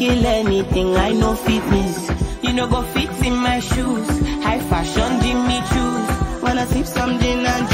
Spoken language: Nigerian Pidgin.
kill anything, I know fitness. You know go fit in my shoes. High fashion, Jimmy choose. Wanna sip some gin and